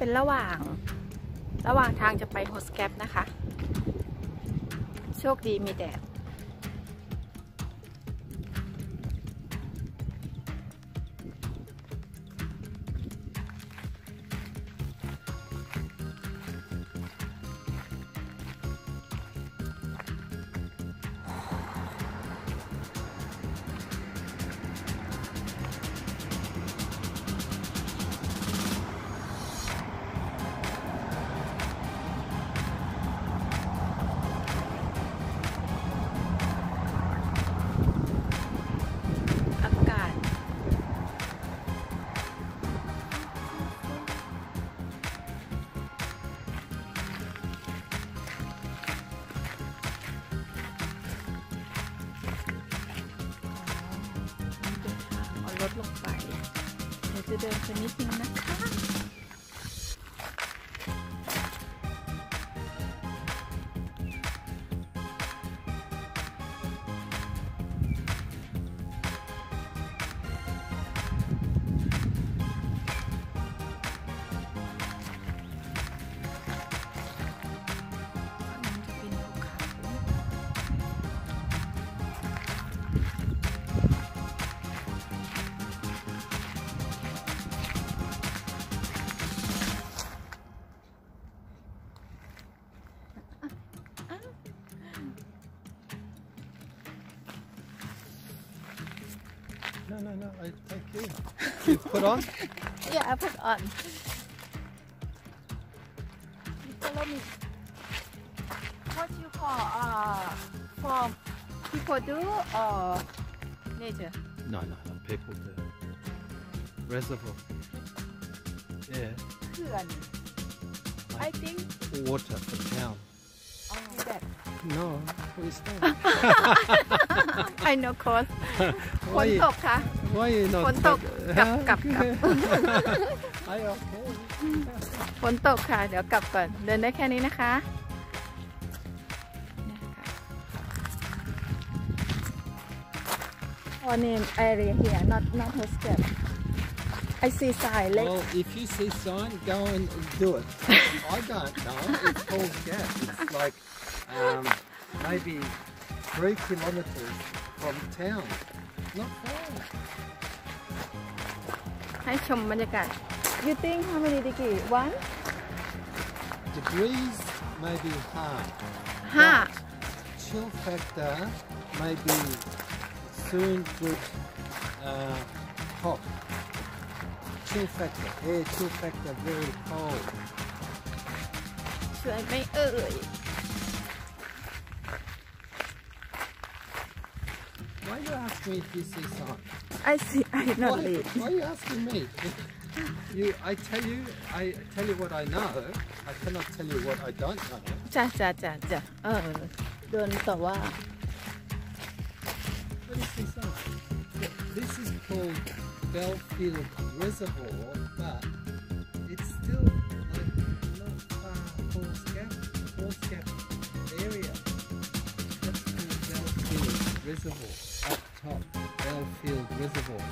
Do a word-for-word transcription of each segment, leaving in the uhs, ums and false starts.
เป็นระหว่างระหว่างทางจะไปโฮสแกปนะคะโชคดีมีแดดลดลงไปเดี๋ยวจะเดินไปนิดนึงนะคะ No, no, no, I take you. You put on? Yeah, I put on. You follow me. What you call uh, from people do or nature? No, no, no, people do. Reservoir. Yeah. เขื่อน I think water for town. Oh, that. No, please don't. I know, cause ฝนตกค่ะ Why you not? ฝนตกกลับกลับกลับ I okay. ฝนตกค่ะเดี๋ยวกลับก่อนเดินได้แค่นี้นะคะ Our name area here, not not hostel. I see sign. Well, if you see sign, go and do it. I don't know. It's called Gap. It's like um, maybe three kilometres from town. Not far. ให้ชมบรรยากาศ You think how many degree? One? Degrees maybe half. Half. Chill factor maybe soon good uh, hot. Chill factor, air chill factor very cold. สวยไหมเอ่ย Why you ask me if you see sign? I see. I not Why, read. why are you asking me? You, I tell you, I tell you what I know. I cannot tell you what I don't know. จ้าจ้าจ้าจ้าเออเดินต่อว่า What is this sign? This is called Bellfield Reservoir, but it's still like not far Halls Gap, Halls Gap area. That's called Bellfield Reservoir. Up top, Bellfield Reservoir.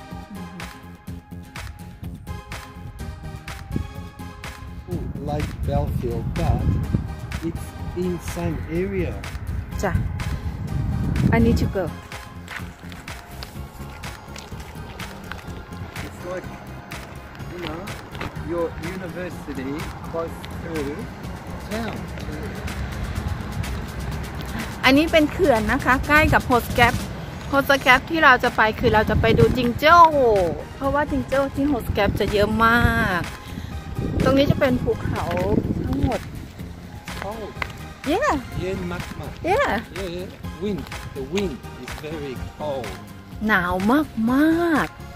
Oh, like Bellfield, but it's in same area. จ้า I need to go. It's like, you know, your university close to town. อันนี้เป็นเขื่อนนะคะใกล้กับโฮสแกปโฮสแกปที่เราจะไปคือเราจะไปดูจิงโจ้เพราะว่าจิงโจ้ที่โฮสแกปจะเยอะมากตรงนี้จะเป็นภูเขาทั้งหมด Cold. Yeah Yeah, much, much. Yeah Yeah, yeah. Wind. The wind is very cold. หนาวมากมาก